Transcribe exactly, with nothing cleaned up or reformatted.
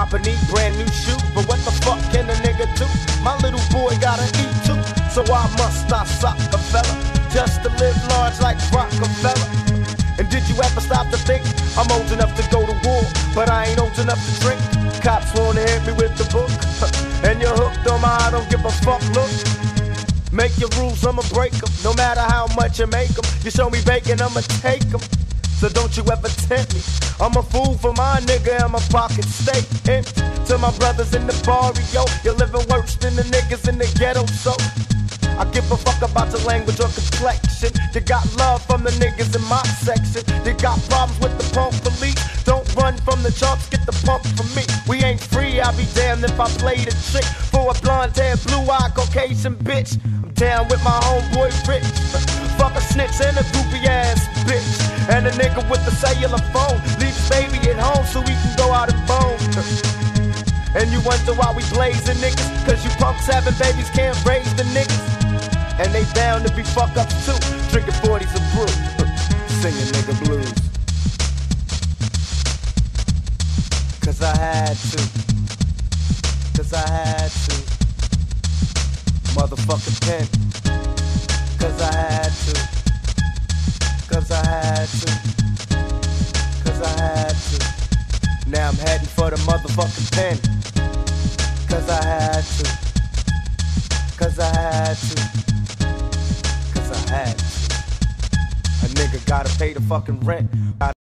Papa need brand new shoes, but what the fuck can a nigga do? My little boy gotta eat too, so I must not sock a fella just to live large like Rockefeller. And did you ever stop to think I'm old enough to go to war, but I ain't old enough to drink? Cops wanna hit me with the book, and you're hooked on my I don't give a fuck look. Make your rules, I'ma break them, no matter how much you make them. You show me bacon, I'ma take them. So don't you ever tempt me. I'm a fool for my nigga and my pocket stay empty. To my brothers in the barrio, you're living worse than the niggas in the ghetto, so I give a fuck about your language or complexion. You got love from the niggas in my section. You got problems with the punk police. Don't run from the chumps, get the pump from me. We ain't free, I'll be damned if I play the trick for a blonde hair, blue-eyed Caucasian bitch. I'm down with my homeboy Rich. Fuck a snitch and a goofy ass bitch, and a nigga with the cellular phone. Leave his baby at home so we can go out and bone. And you wonder why we blazing niggas, cause you punks having babies can't raise the niggas. And they bound to be fuck ups too, drinking forties of brew, singing nigga blues. Cause I had to, cause I had to, motherfucking pen. Cause I had to, cause I had to, cause I had to. Now I'm heading for the motherfucking pen. Cause I had to, cause I had to. Cause I had to. A nigga gotta pay the fucking rent.